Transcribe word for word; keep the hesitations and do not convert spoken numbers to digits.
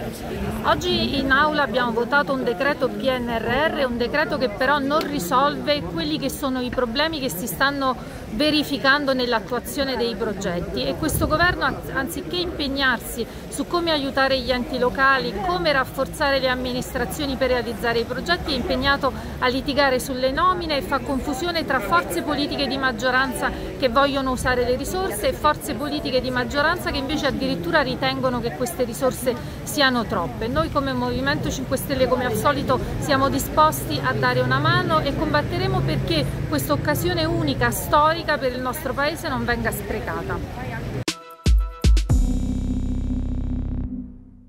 Oggi in aula abbiamo votato un decreto P N R R, un decreto che però non risolve quelli che sono i problemi che si stanno verificando nell'attuazione dei progetti, e questo governo, anziché impegnarsi su come aiutare gli enti locali, come rafforzare le amministrazioni per realizzare i progetti, è impegnato a litigare sulle nomine e fa confusione tra forze politiche di maggioranza che vogliono usare le risorse e forze politiche di maggioranza che invece addirittura ritengono che queste risorse siano troppe. Noi come Movimento cinque Stelle, come al solito, siamo disposti a dare una mano e combatteremo perché questa occasione unica, storica per il nostro Paese, non venga sprecata.